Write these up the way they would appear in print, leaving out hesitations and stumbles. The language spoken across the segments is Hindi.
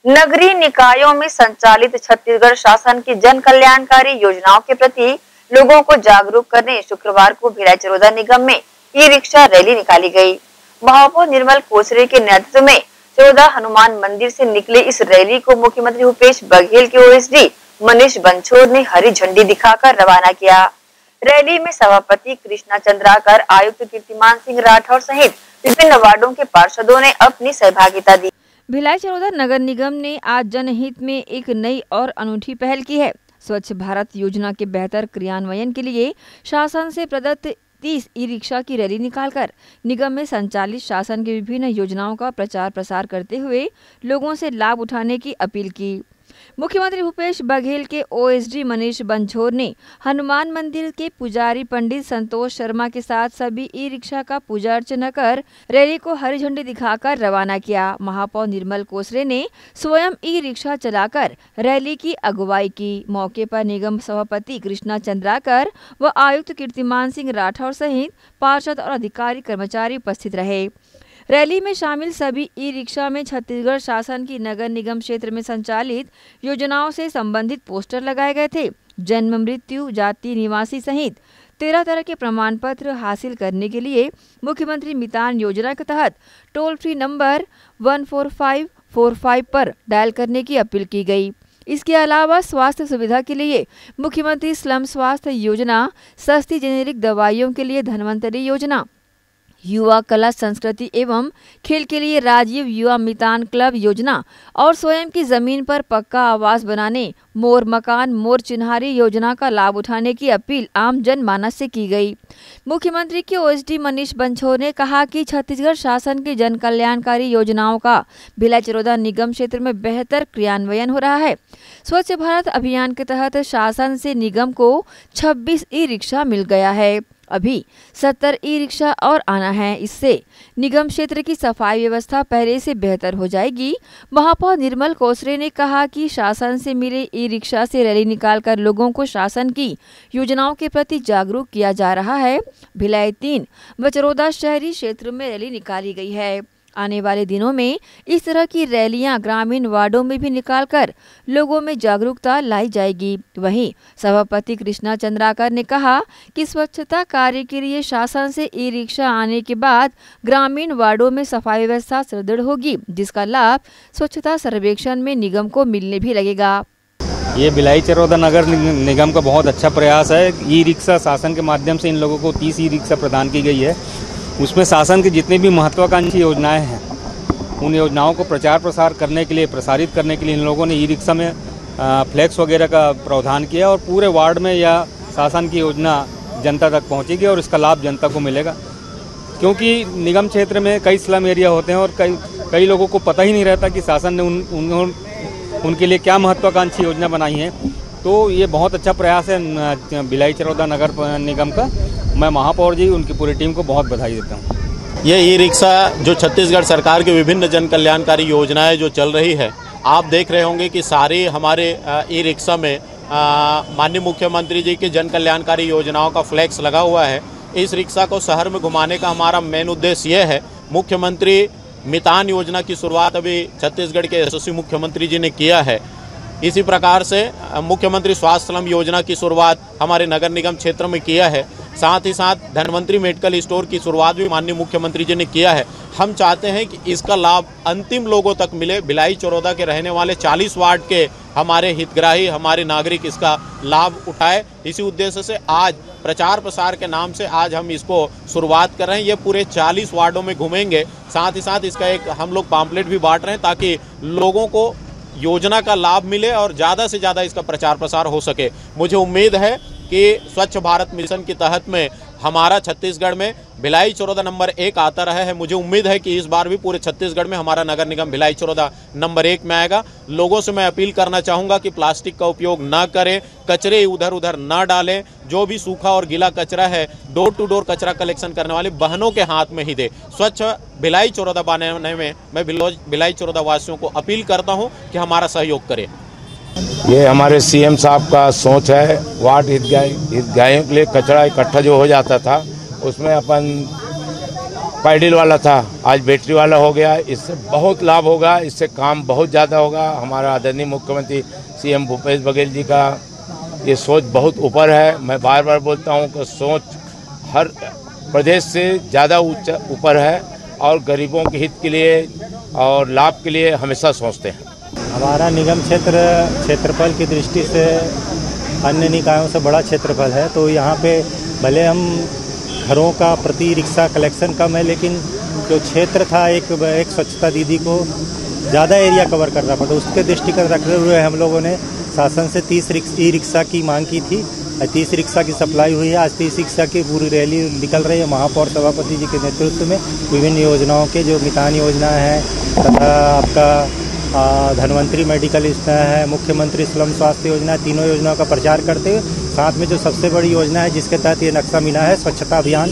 नगरीय निकायों में संचालित छत्तीसगढ़ शासन की जन कल्याणकारी योजनाओं के प्रति लोगों को जागरूक करने शुक्रवार को भिलाई चरोदा निगम में ई रिक्शा रैली निकाली गई। महापौर निर्मल कोसरे के नेतृत्व में चरोदा हनुमान मंदिर से निकले इस रैली को मुख्यमंत्री भूपेश बघेल के ओएसडी मनीष बंछोर ने हरी झंडी दिखाकर रवाना किया। रैली में सभापति कृष्णा चंद्राकर, आयुक्त कीर्तिमान सिंह राठौर सहित विभिन्न वार्डों के पार्षदों ने अपनी सहभागिता दी। भिलाई चरोदा नगर निगम ने आज जनहित में एक नई और अनूठी पहल की है। स्वच्छ भारत योजना के बेहतर क्रियान्वयन के लिए शासन से प्रदत्त 30 ई रिक्शा की रैली निकालकर निगम में संचालित शासन की विभिन्न योजनाओं का प्रचार प्रसार करते हुए लोगों से लाभ उठाने की अपील की। मुख्यमंत्री भूपेश बघेल के ओएसडी मनीष बंछोर ने हनुमान मंदिर के पुजारी पंडित संतोष शर्मा के साथ सभी ई रिक्शा का पूजा अर्चना कर रैली को हरी झंडी दिखाकर रवाना किया। महापौर निर्मल कोसरे ने स्वयं ई रिक्शा चलाकर रैली की अगुवाई की। मौके पर निगम सभापति कृष्णा चंद्राकर व आयुक्त कीर्तिमान सिंह राठौर सहित पार्षद और अधिकारी कर्मचारी उपस्थित रहे। रैली में शामिल सभी ई रिक्शा में छत्तीसगढ़ शासन की नगर निगम क्षेत्र में संचालित योजनाओं से संबंधित पोस्टर लगाए गए थे। जन्म, मृत्यु, जाति, निवासी सहित 13 तरह के प्रमाण पत्र हासिल करने के लिए मुख्यमंत्री मितान योजना के तहत टोल फ्री नंबर 14545 पर डायल करने की अपील की गई। इसके अलावा स्वास्थ्य सुविधा के लिए मुख्यमंत्री स्लम स्वास्थ्य योजना, सस्ती जेनेरिक दवाइयों के लिए धन्वंतरी योजना, युवा कला संस्कृति एवं खेल के लिए राजीव युवा मितान क्लब योजना और स्वयं की जमीन पर पक्का आवास बनाने मोर मकान मोर चिन्हारी योजना का लाभ उठाने की अपील आम जनमानस से की गई। मुख्यमंत्री के ओएसडी मनीष बंछोर ने कहा कि छत्तीसगढ़ शासन की जन कल्याणकारी योजनाओं का भिलाई चरोदा निगम क्षेत्र में बेहतर क्रियान्वयन हो रहा है। स्वच्छ भारत अभियान के तहत शासन से निगम को 26 ई रिक्शा मिल गया है। अभी 70 ई रिक्शा और आना है। इससे निगम क्षेत्र की सफाई व्यवस्था पहले से बेहतर हो जाएगी। महापौर निर्मल कोसरे ने कहा कि शासन से मिले ई रिक्शा से रैली निकालकर लोगों को शासन की योजनाओं के प्रति जागरूक किया जा रहा है। भिलाई 3 व चरोदा शहरी क्षेत्र में रैली निकाली गई है। आने वाले दिनों में इस तरह की रैलियां ग्रामीण वार्डों में भी निकालकर लोगों में जागरूकता लाई जाएगी। वहीं सभापति कृष्णा चंद्राकर ने कहा कि स्वच्छता कार्य के लिए शासन से ई रिक्शा आने के बाद ग्रामीण वार्डों में सफाई व्यवस्था सुदृढ़ होगी, जिसका लाभ स्वच्छता सर्वेक्षण में निगम को मिलने भी लगेगा। ये भिलाई चरोदा नगर निगम का बहुत अच्छा प्रयास है। ई रिक्शा शासन के माध्यम से इन लोगों को 30 ई रिक्शा प्रदान की गई है। उसमें शासन की जितनी भी महत्वाकांक्षी योजनाएं हैं, उन योजनाओं को प्रचार प्रसार करने के लिए, प्रसारित करने के लिए इन लोगों ने ई रिक्शा में फ्लैक्स वगैरह का प्रावधान किया और पूरे वार्ड में यह शासन की योजना जनता तक पहुंचेगी और इसका लाभ जनता को मिलेगा। क्योंकि निगम क्षेत्र में कई स्लम एरिया होते हैं और कई लोगों को पता ही नहीं रहता कि शासन ने उनके लिए क्या महत्वाकांक्षी योजना बनाई है। तो ये बहुत अच्छा प्रयास है भिलाई चरोदा नगर निगम का। मैं महापौर जी, उनकी पूरी टीम को बहुत बधाई देता हूँ। ये ई रिक्शा जो छत्तीसगढ़ सरकार के विभिन्न जन कल्याणकारी योजनाएं जो चल रही है, आप देख रहे होंगे कि सारी हमारे ई रिक्शा में माननीय मुख्यमंत्री जी की जन कल्याणकारी योजनाओं का फ्लैक्स लगा हुआ है। इस रिक्शा को शहर में घुमाने का हमारा मेन उद्देश्य ये है। मुख्यमंत्री मितान योजना की शुरुआत अभी छत्तीसगढ़ के यशस्वी मुख्यमंत्री जी ने किया है। इसी प्रकार से मुख्यमंत्री स्वास्थ्य स्लम योजना की शुरुआत हमारे नगर निगम क्षेत्र में किया है। साथ ही साथ धन्वंतरी मेडिकल स्टोर की शुरुआत भी माननीय मुख्यमंत्री जी ने किया है। हम चाहते हैं कि इसका लाभ अंतिम लोगों तक मिले। भिलाई चरोदा के रहने वाले 40 वार्ड के हमारे हितग्राही, हमारे नागरिक इसका लाभ उठाए। इसी उद्देश्य से आज प्रचार प्रसार के नाम से आज हम इसको शुरुआत कर रहे हैं। ये पूरे 40 वार्डों में घूमेंगे। साथ ही साथ इसका एक हम लोग पम्पलेट भी बांट रहे हैं ताकि लोगों को योजना का लाभ मिले और ज़्यादा से ज़्यादा इसका प्रचार प्रसार हो सके। मुझे उम्मीद है कि स्वच्छ भारत मिशन के तहत में हमारा छत्तीसगढ़ में भिलाई चरोदा नंबर 1 आता रहा है। मुझे उम्मीद है कि इस बार भी पूरे छत्तीसगढ़ में हमारा नगर निगम भिलाई चरोदा नंबर 1 में आएगा। लोगों से मैं अपील करना चाहूँगा कि प्लास्टिक का उपयोग ना करें, कचरे इधर उधर ना डालें। जो भी सूखा और गीला कचरा है डोर टू डोर कचरा कलेक्शन करने वाले बहनों के हाथ में ही दे। स्वच्छ भिलाई चरोदा बनाने में मैं भिलाई चरोदा वासियों को अपील करता हूँ कि हमारा सहयोग करें। ये हमारे सीएम साहब का सोच है। वार्ड हितग्राहियों के लिए कचरा इकट्ठा जो हो जाता था उसमें अपन पैडल वाला था, आज बैटरी वाला हो गया। इससे बहुत लाभ होगा, इससे काम बहुत ज़्यादा होगा। हमारा आदरणीय मुख्यमंत्री सीएम भूपेश बघेल जी का ये सोच बहुत ऊपर है। मैं बार बार बोलता हूँ कि सोच हर प्रदेश से ज़्यादा ऊपर है और गरीबों के हित के लिए और लाभ के लिए हमेशा सोचते हैं। हमारा निगम क्षेत्रफल की दृष्टि से अन्य निकायों से बड़ा क्षेत्रफल है, तो यहाँ पे भले हम घरों का प्रति रिक्शा कलेक्शन कम है, लेकिन जो क्षेत्र था एक स्वच्छता दीदी को ज़्यादा एरिया कवर करना पड़ा, उसके दृष्टिगत रखते हुए हम लोगों ने शासन से 30 ई रिक्शा की मांग की थी। 30 रिक्शा की सप्लाई हुई है। आज 30 रिक्शा की पूरी रैली निकल रही है। महापौर सभापति जी के नेतृत्व में विभिन्न योजनाओं के जो मितान योजना है तथा आपका धनवंतरी मेडिकल योजना है, मुख्यमंत्री स्लम स्वास्थ्य योजना है, तीनों योजनाओं का प्रचार करते हुए साथ में जो सबसे बड़ी योजना है जिसके तहत ये नक्शा मिला है स्वच्छता अभियान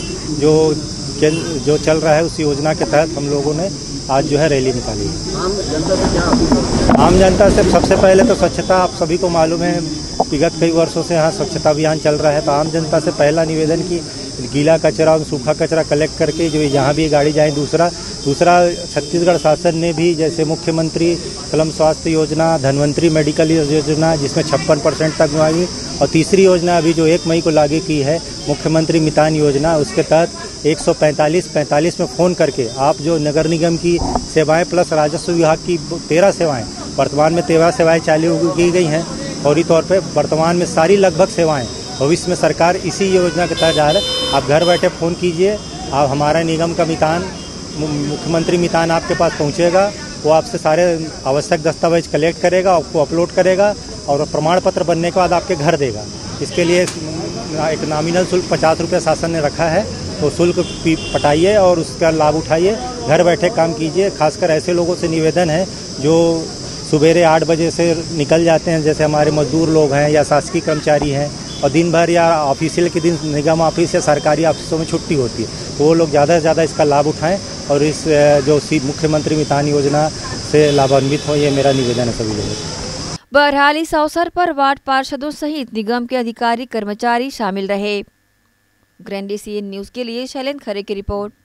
जो चल रहा है, उस योजना के तहत हम लोगों ने आज जो है रैली निकाली है। आम जनता से क्या अपील? आम जनता से सबसे पहले तो स्वच्छता, आप सभी को मालूम है विगत कई वर्षों से यहाँ स्वच्छता अभियान चल रहा है, तो आम जनता से पहला निवेदन कि गीला कचरा और सूखा कचरा कलेक्ट करके जो जहाँ भी गाड़ी जाए। दूसरा छत्तीसगढ़ शासन ने भी जैसे मुख्यमंत्री स्लम स्वास्थ्य योजना, धनवंतरी मेडिकल योजना जिसमें 56% तक हुई, और तीसरी योजना अभी जो 1 मई को लागू की है मुख्यमंत्री मितान योजना, उसके तहत 145 में फ़ोन करके आप जो नगर निगम की सेवाएं प्लस राजस्व विभाग की 13 सेवाएं, वर्तमान में 13 सेवाएं चालू की गई हैं फौरी तौर पे। वर्तमान में सारी लगभग सेवाएं, भविष्य में सरकार इसी योजना के तहत जा रहा है। आप घर बैठे फ़ोन कीजिए, आप हमारा निगम का मितान, मुख्यमंत्री मितान आपके पास पहुँचेगा, वो आपसे सारे आवश्यक दस्तावेज कलेक्ट करेगा, आपको अपलोड करेगा और प्रमाण पत्र बनने के बाद आपके घर देगा। इसके लिए एक नॉमिनल शुल्क 50 रुपये शासन ने रखा है, तो शुल्क पटाइए और उसका लाभ उठाइए, घर बैठे काम कीजिए। खासकर ऐसे लोगों से निवेदन है जो सुबेरे 8 बजे से निकल जाते हैं, जैसे हमारे मजदूर लोग हैं या शासकीय कर्मचारी हैं, और दिन भर या ऑफिशियल के दिन निगम ऑफिस या सरकारी ऑफिसों में छुट्टी होती है, तो वो लोग ज़्यादा से ज़्यादा इसका लाभ उठाएं और इस जो मुख्यमंत्री मितान योजना से लाभान्वित हो, ये मेरा निवेदन है सभी लोगों को। बहरहाल इस अवसर पर वार्ड पार्षदों सहित निगम के अधिकारी कर्मचारी शामिल रहे। ग्रैंड DCN न्यूज़ के लिए शैलेंद्र खरे की रिपोर्ट।